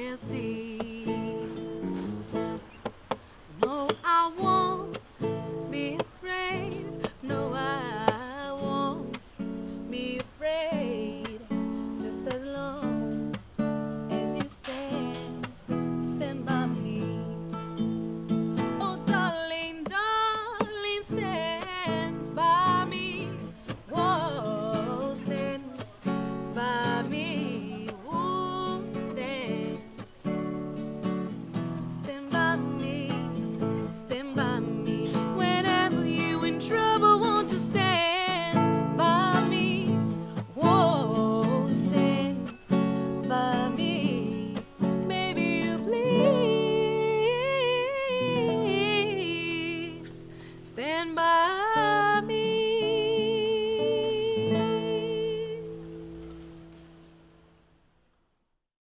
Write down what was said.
will see. No, I won't be afraid. No, I won't be afraid. Just as long as you stand by me. Oh, darling, darling, stand by me. Whoa, stand by me. Whoa, stand by me. Stand by me. Whenever you in trouble, won't you stand by me? Whoa, stand by me. Baby, you please stand by me.